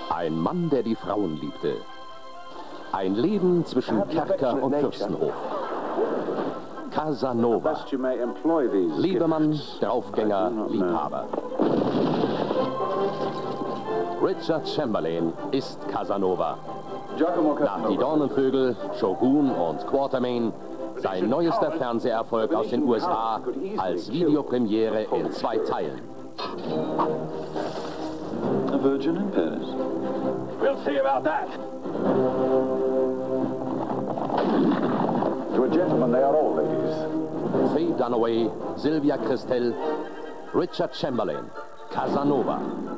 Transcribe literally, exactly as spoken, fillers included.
Ein Mann, der die Frauen liebte. Ein Leben zwischen Kerker und Fürstenhof. Casanova. Lebemann, Draufgänger, Liebhaber. Richard Chamberlain ist Casanova. Nach Die Dornenvögel, Shogun und Quatermain sein neuester Fernseherfolg aus den U S A als Videopremiere in zwei Teilen. A virgin in Paris. We'll see about that. To a gentleman, they are all ladies. Faye Dunaway, Sylvia Kristel, Richard Chamberlain, Casanova.